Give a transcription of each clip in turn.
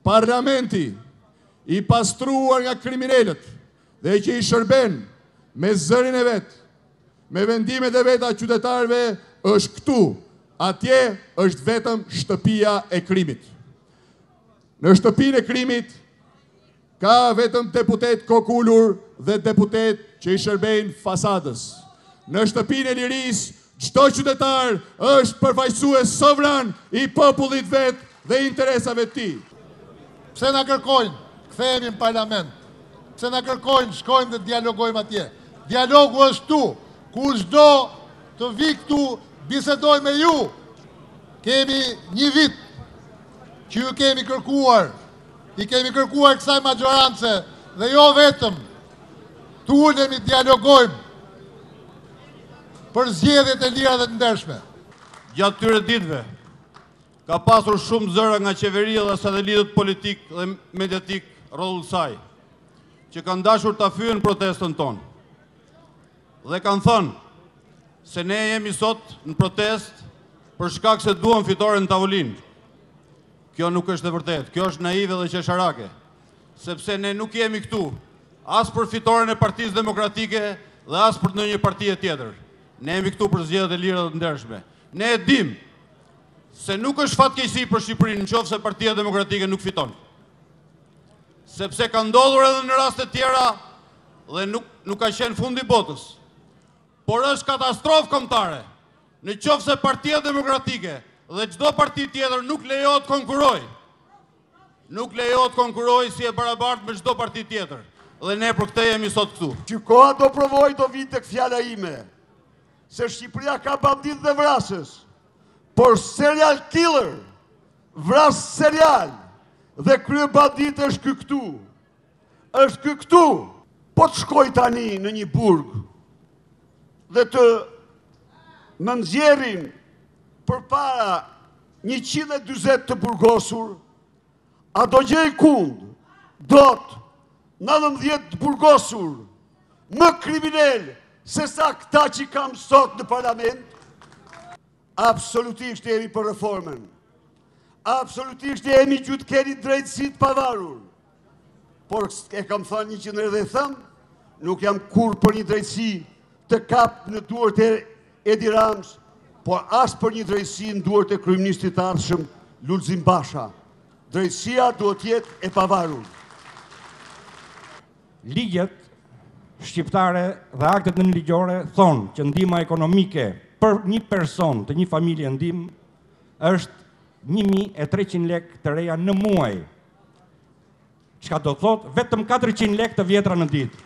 parlamenti i pastruar nga kriminelët dhe që i shërben me zërin e vetë, me vendimet e veta qytetarëve, është këtu. Atje është vetëm shtëpia e krimit. Në shtëpinë e krimit ka vetëm deputet kokullur dhe deputet që i shërbejnë fasadës. Në shtëpinë e lirisë, çdo qytetar është përfaqësues sovran i popullit vet dhe interesave të tij. Pse na kërkojnë, kthehemi në parlament. Pse na kërkojnë, shkojmë dhe dialogojmë atje. Dialogu është tu. Kur çdo të vi këtu, bisedoj me ju. Kemi një vit që ju kemi kërkuar. I kemi kërkuar kësaj magjorance dhe jo vetëm. Tu ulemi, dialogojmë për zgjedhjet e lira dhe të ndershme. Gjatë këtyre ditëve ka pasur shumë zëra nga qeveria dhe satelitët politik dhe mediatik rreth saj, që kanë dashur ta fyen protestën tonë. Dhe kanë thënë se ne jemi sot në protest për shkak se duam fitore në tavolinë. Kjo nuk është e vërtetë, kjo është naive dhe qesharake, sepse ne nuk jemi këtu as për fitoren e Partisë Demokratike dhe as për ndonjë parti tjetër. Ne jemi këtu për zgjedhjet e lira dhe të ndershme. Ne e dim se nuk është fatkeqësi për Shqipërinë nëse Partia Demokratike nuk fiton. Sepse ka ndodhur edhe në raste tjera dhe nuk ka qenë fundi botës. Por është katastrofë kombëtare nëse Partia Demokratike dhe çdo parti tjetër nuk lejohet konkurroj. Nuk lejohet konkurroj si e barabartë me çdo parti tjetër. Dhe ne për këtë jemi sot këtu. Që koha do provoj do vit tek fjala ime, se Shqipëria ka bandit dhe vrasës, por serial killer, vras serial, dhe krye bandit është ky këtu. Është ky këtu. Po të shkoj tani në një burg dhe të më nxjerrin përpara 140 të burgosur, a do gjej kund, dot 19 të burgosur, më kriminal se sa këta që kam sot në parlament? Absolutisht jemi për reformën. Absolutisht jemi që të keni drejtësi të pavarur. Por e kam thënë 100 herë dhe thëmë, nuk jam kur për një drejtësi të kap në duart e Edi Rams, por as për një drejtësi në duart e kryeministit të ardhshëm Lulzim Basha. Drejtësia duhet jetë e pavarur. Ligjet shqiptare dhe aktet nënligjore thonë që ndihma ekonomike për një person të një familje ndihmë është 1.300 lekë të reja në muaj. Çka do thotë vetëm 400 lekë të vjetra në ditë.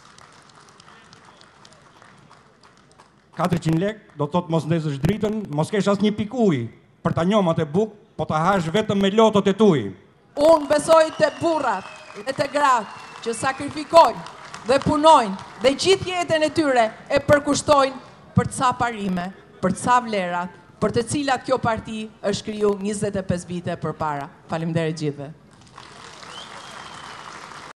400 lekë do thotë mos ndezësh dritën, mos kesh as një pik ujë për ta njomat e bukë, po ta hash vetëm me lotot e tuaj. Unë besoj te burrat e te gratë që sakrifikojnë dhe punojnë dhe gjithë jetën e tyre e përkushtojnë për ca parime, për ca vlerat, për të cilat kjo parti është kriju 25 vite përpara. Faleminderit gjithëve.